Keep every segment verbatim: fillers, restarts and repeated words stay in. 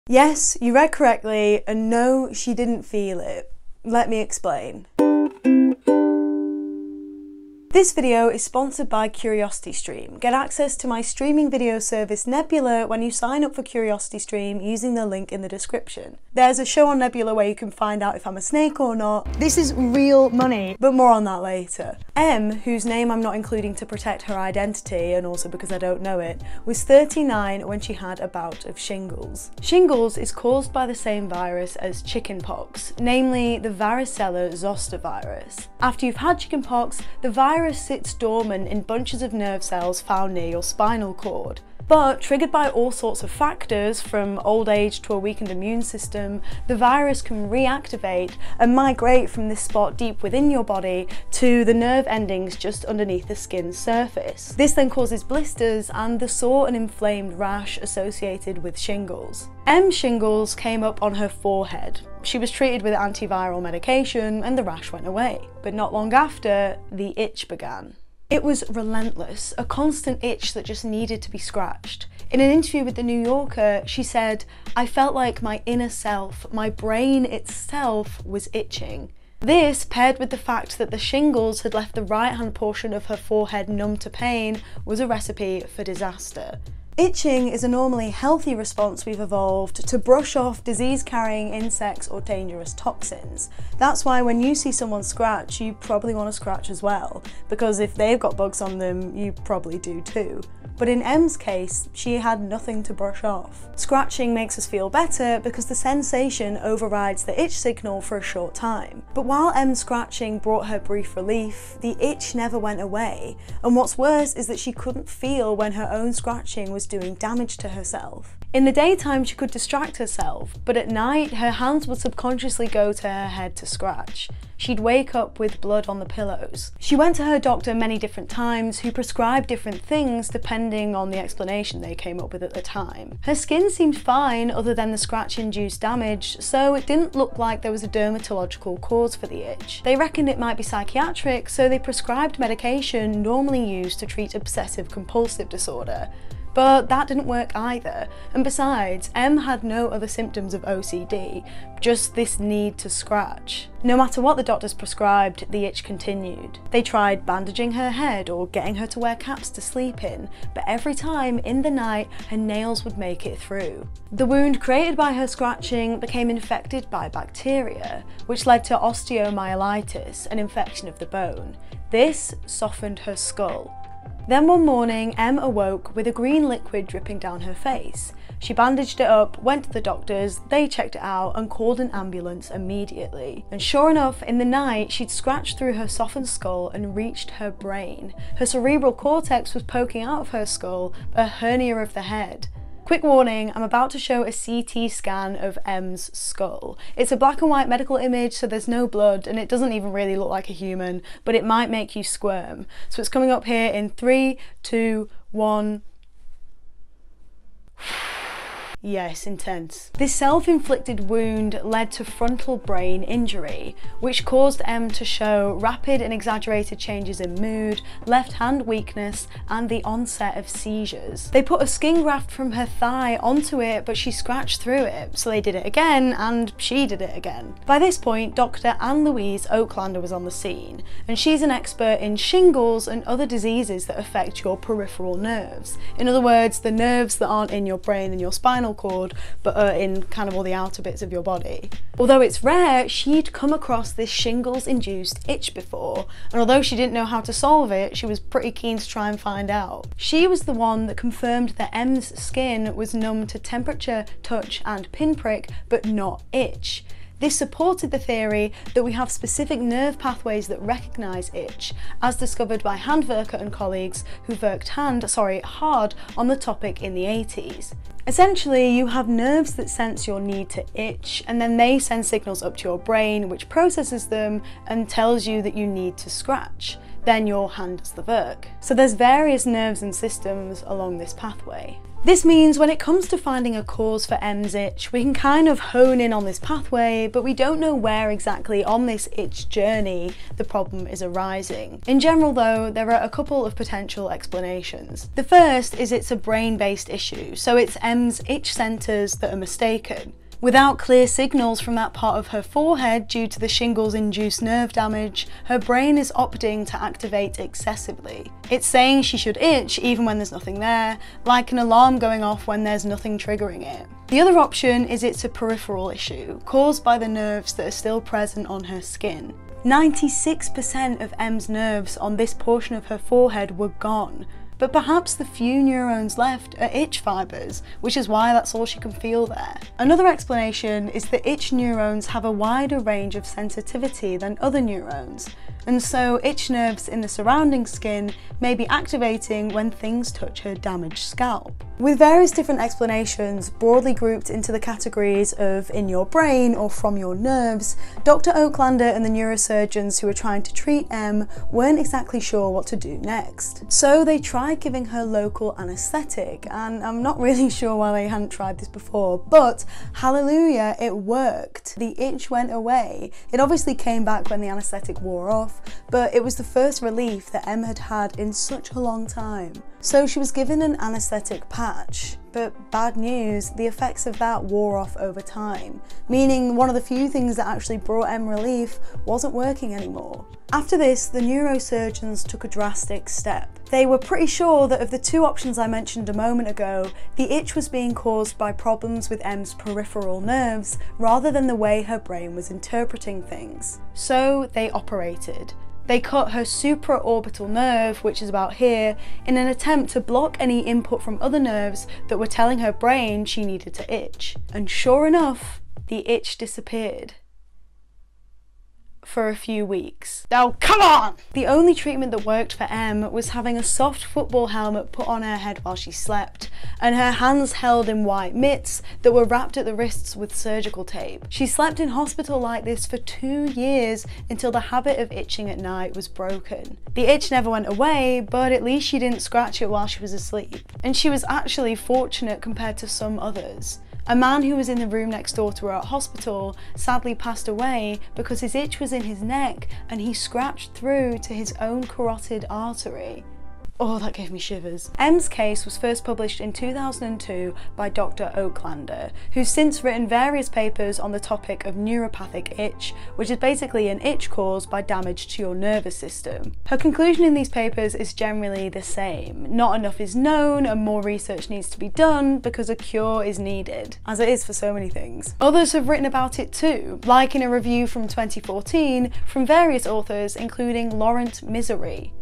Yes, you read correctly, and no, she didn't feel it. Let me explain. This video is sponsored by CuriosityStream. Get access to my streaming video service Nebula when you sign up for CuriosityStream using the link in the description. There's a show on Nebula where you can find out if I'm a snake or not. This is real money, but more on that later. M, whose name I'm not including to protect her identity and also because I don't know it, was thirty-nine when she had a bout of shingles. Shingles is caused by the same virus as chickenpox, namely the varicella zoster virus. After you've had chickenpox, the virus sits dormant in bunches of nerve cells found near your spinal cord. But triggered by all sorts of factors, from old age to a weakened immune system, the virus can reactivate and migrate from this spot deep within your body to the nerve endings just underneath the skin's surface. This then causes blisters and the sore and inflamed rash associated with shingles. M's shingles came up on her forehead. She was treated with antiviral medication and the rash went away. But not long after, the itch began. It was relentless, a constant itch that just needed to be scratched. In an interview with The New Yorker, she said, "I felt like my inner self, my brain itself was itching." This, paired with the fact that the shingles had left the right-hand portion of her forehead numb to pain, was a recipe for disaster. Itching is a normally healthy response we've evolved to brush off disease-carrying insects or dangerous toxins. That's why when you see someone scratch, you probably want to scratch as well, because if they've got bugs on them, you probably do too. But in M's case, she had nothing to brush off. Scratching makes us feel better because the sensation overrides the itch signal for a short time. But while M's scratching brought her brief relief, the itch never went away. And what's worse is that she couldn't feel when her own scratching was doing damage to herself. In the daytime, she could distract herself, but at night, her hands would subconsciously go to her head to scratch. She'd wake up with blood on the pillows. She went to her doctor many different times, who prescribed different things depending on the explanation they came up with at the time. Her skin seemed fine other than the scratch-induced damage, so it didn't look like there was a dermatological cause for the itch. They reckoned it might be psychiatric, so they prescribed medication normally used to treat obsessive-compulsive disorder. But that didn't work either, and besides, M had no other symptoms of O C D, just this need to scratch. No matter what the doctors prescribed, the itch continued. They tried bandaging her head or getting her to wear caps to sleep in, but every time in the night her nails would make it through. The wound created by her scratching became infected by bacteria, which led to osteomyelitis, an infection of the bone. This softened her skull. Then one morning, M awoke with a green liquid dripping down her face. She bandaged it up, went to the doctors, they checked it out and called an ambulance immediately. And sure enough, in the night, she'd scratched through her softened skull and reached her brain. Her cerebral cortex was poking out of her skull, a hernia of the head. Quick warning, I'm about to show a C T scan of M's skull. It's a black and white medical image, so there's no blood and it doesn't even really look like a human, but it might make you squirm. So it's coming up here in three, two, one. Yes, intense. This self-inflicted wound led to frontal brain injury, which caused M to show rapid and exaggerated changes in mood, left-hand weakness, and the onset of seizures. They put a skin graft from her thigh onto it, but she scratched through it, so they did it again, and she did it again. By this point, Doctor Anne Louise Oaklander was on the scene, and she's an expert in shingles and other diseases that affect your peripheral nerves. In other words, the nerves that aren't in your brain and your spinal cord, but are in kind of all the outer bits of your body. Although it's rare, she'd come across this shingles-induced itch before, and although she didn't know how to solve it, she was pretty keen to try and find out. She was the one that confirmed that M's skin was numb to temperature, touch, and pinprick, but not itch. This supported the theory that we have specific nerve pathways that recognise itch, as discovered by Handwerker and colleagues who worked hand, sorry, hard on the topic in the eighties. Essentially, you have nerves that sense your need to itch, and then they send signals up to your brain, which processes them and tells you that you need to scratch. Then your hand does the work. So there's various nerves and systems along this pathway. This means when it comes to finding a cause for M's itch, we can kind of hone in on this pathway, but we don't know where exactly on this itch journey the problem is arising. In general though, there are a couple of potential explanations. The first is it's a brain-based issue, so it's M's itch centres that are mistaken. Without clear signals from that part of her forehead due to the shingles-induced nerve damage, her brain is opting to activate excessively. It's saying she should itch even when there's nothing there, like an alarm going off when there's nothing triggering it. The other option is it's a peripheral issue, caused by the nerves that are still present on her skin. ninety-six percent of M's nerves on this portion of her forehead were gone, but perhaps the few neurons left are itch fibres, which is why that's all she can feel there. Another explanation is that itch neurons have a wider range of sensitivity than other neurons, and so itch nerves in the surrounding skin may be activating when things touch her damaged scalp. With various different explanations broadly grouped into the categories of in your brain or from your nerves, Doctor Oaklander and the neurosurgeons who were trying to treat M weren't exactly sure what to do next. So they tried giving her local anaesthetic, and I'm not really sure why they hadn't tried this before, but hallelujah, it worked. The itch went away. It obviously came back when the anaesthetic wore off, but it was the first relief that M had had in such a long time. So she was given an anaesthetic patch, but bad news, the effects of that wore off over time, meaning one of the few things that actually brought M relief wasn't working anymore. After this, the neurosurgeons took a drastic step. They were pretty sure that of the two options I mentioned a moment ago, the itch was being caused by problems with M's peripheral nerves rather than the way her brain was interpreting things. So they operated. They cut her supraorbital nerve, which is about here, in an attempt to block any input from other nerves that were telling her brain she needed to itch. And sure enough, the itch disappeared. For a few weeks. Now, come on! The only treatment that worked for M was having a soft football helmet put on her head while she slept, and her hands held in white mitts that were wrapped at the wrists with surgical tape. She slept in hospital like this for two years until the habit of itching at night was broken. The itch never went away, but at least she didn't scratch it while she was asleep. And she was actually fortunate compared to some others. A man who was in the room next door to her at hospital sadly passed away because his itch was in his neck and he scratched through to his own carotid artery. Oh, that gave me shivers. M's case was first published in two thousand two by Doctor Oaklander, who's since written various papers on the topic of neuropathic itch, which is basically an itch caused by damage to your nervous system. Her conclusion in these papers is generally the same. Not enough is known and more research needs to be done because a cure is needed, as it is for so many things. Others have written about it too, like in a review from twenty fourteen from various authors including Laurent Misery.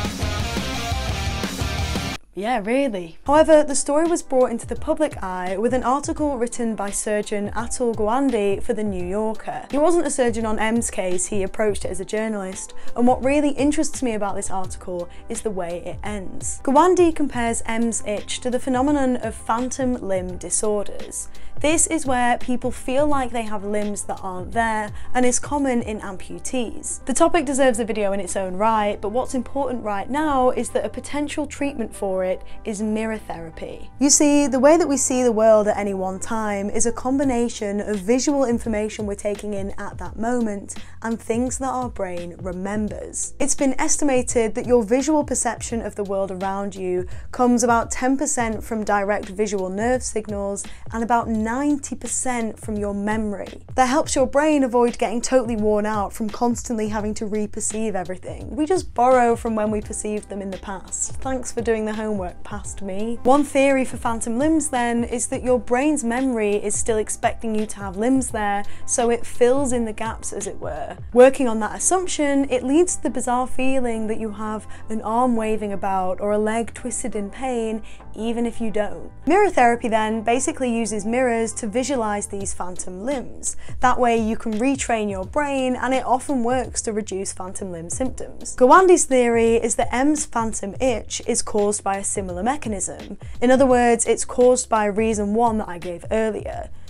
Yeah, really. However, the story was brought into the public eye with an article written by surgeon Atul Gawande for The New Yorker. He wasn't a surgeon on M's case, he approached it as a journalist, and what really interests me about this article is the way it ends. Gawande compares M's itch to the phenomenon of phantom limb disorders. This is where people feel like they have limbs that aren't there and is common in amputees. The topic deserves a video in its own right, but what's important right now is that a potential treatment for it is mirror therapy. You see, the way that we see the world at any one time is a combination of visual information we're taking in at that moment and things that our brain remembers. It's been estimated that your visual perception of the world around you comes about ten percent from direct visual nerve signals and about ninety percent from your memory. That helps your brain avoid getting totally worn out from constantly having to re-perceive everything. We just borrow from when we perceived them in the past. Thanks for doing the homework past me. One theory for phantom limbs then is that your brain's memory is still expecting you to have limbs there, so it fills in the gaps, as it were. Working on that assumption, it leads to the bizarre feeling that you have an arm waving about or a leg twisted in pain, even if you don't. Mirror therapy then basically uses mirrors to visualize these phantom limbs. That way you can retrain your brain, and it often works to reduce phantom limb symptoms. Gawande's theory is that M's phantom itch is caused by a similar mechanism. In other words, it's caused by reason one that I gave earlier.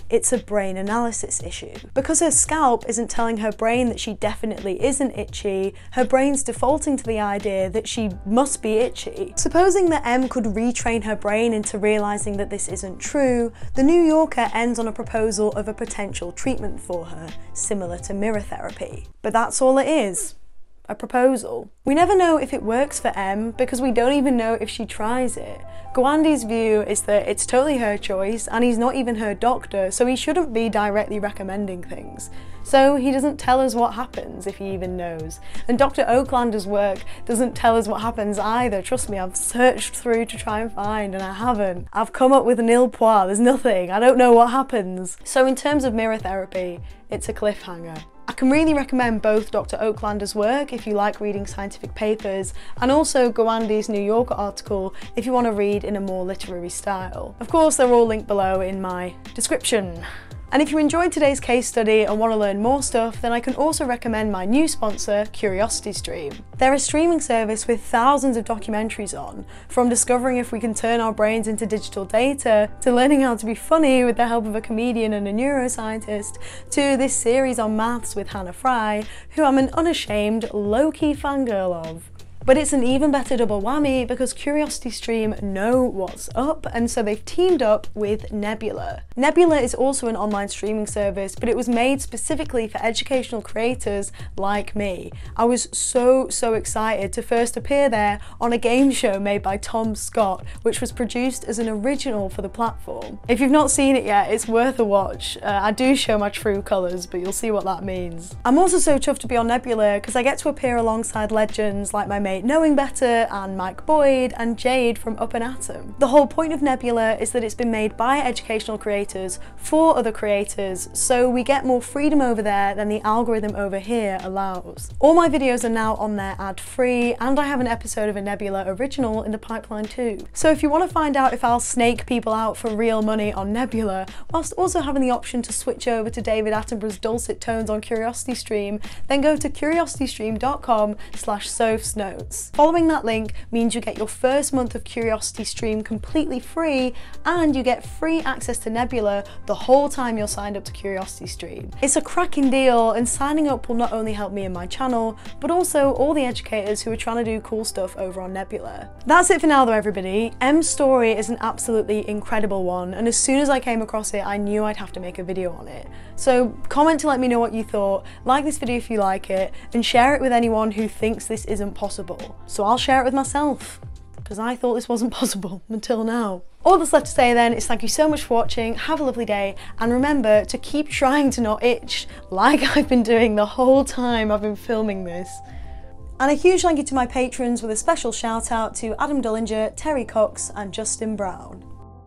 it's a brain analysis issue. Because her scalp isn't telling her brain that she definitely isn't itchy, her brain's defaulting to the idea that she must be itchy. Supposing that Em could retrain her brain into realising that this isn't true, the New Yorker ends on a proposal of a potential treatment for her, similar to mirror therapy. But that's all it is. A proposal. We never know if it works for Em because we don't even know if she tries it. Gwandi's view is that it's totally her choice and he's not even her doctor, so he shouldn't be directly recommending things. So he doesn't tell us what happens, if he even knows. And Doctor Oaklander's work doesn't tell us what happens either. Trust me, I've searched through to try and find and I haven't. I've come up with nil pois, there's nothing, I don't know what happens. So in terms of mirror therapy, it's a cliffhanger. I can really recommend both Doctor Oaklander's work if you like reading scientific papers, and also Gwandi's New Yorker article if you want to read in a more literary style. Of course, they're all linked below in my description. And if you enjoyed today's case study and want to learn more stuff, then I can also recommend my new sponsor, CuriosityStream. They're a streaming service with thousands of documentaries on, from discovering if we can turn our brains into digital data, to learning how to be funny with the help of a comedian and a neuroscientist, to this series on maths with Hannah Fry, who I'm an unashamed, low-key fangirl of. But it's an even better double whammy because CuriosityStream know what's up, and so they've teamed up with Nebula. Nebula is also an online streaming service, but it was made specifically for educational creators like me. I was so, so excited to first appear there on a game show made by Tom Scott, which was produced as an original for the platform. If you've not seen it yet, it's worth a watch. Uh, I do show my true colours, but you'll see what that means. I'm also so chuffed to be on Nebula because I get to appear alongside legends like my mate Knowing Better and Mike Boyd and Jade from Up and Atom. The whole point of Nebula is that it's been made by educational creators for other creators, so we get more freedom over there than the algorithm over here allows. All my videos are now on there ad-free, and I have an episode of a Nebula original in the pipeline too. So if you want to find out if I'll snake people out for real money on Nebula, whilst also having the option to switch over to David Attenborough's dulcet tones on CuriosityStream, then go to curiositystream dot com slash sophs notes. Following that link means you get your first month of CuriosityStream completely free, and you get free access to Nebula the whole time you're signed up to CuriosityStream. It's a cracking deal, and signing up will not only help me and my channel, but also all the educators who are trying to do cool stuff over on Nebula. That's it for now though, everybody. Em's story is an absolutely incredible one, and as soon as I came across it, I knew I'd have to make a video on it. So comment to let me know what you thought, like this video if you like it, and share it with anyone who thinks this isn't possible. So I'll share it with myself, because I thought this wasn't possible until now. All that's left to say then is thank you so much for watching, have a lovely day, and remember to keep trying to not itch like I've been doing the whole time I've been filming this. And a huge thank you to my patrons, with a special shout out to Adam Dullinger, Terry Cox and Justin Brown.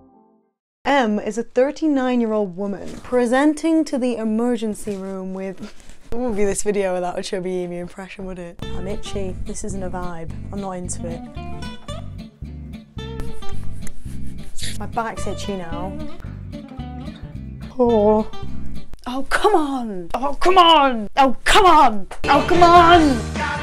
Em is a thirty-nine year old woman presenting to the emergency room with... It wouldn't be this video without a chubby Emu impression, would it? I'm itchy. This isn't a vibe. I'm not into it. My back's itchy now. Oh. Oh, come on! Oh, come on! Oh, come on! Oh, come on!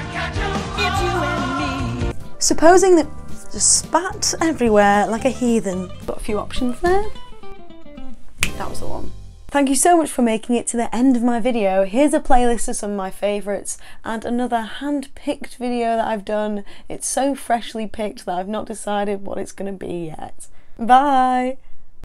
Supposing that just spat everywhere like a heathen. Got a few options there. That was the one. Thank you so much for making it to the end of my video. Here's a playlist of some of my favourites and another hand-picked video that I've done. It's so freshly picked that I've not decided what it's going to be yet. Bye!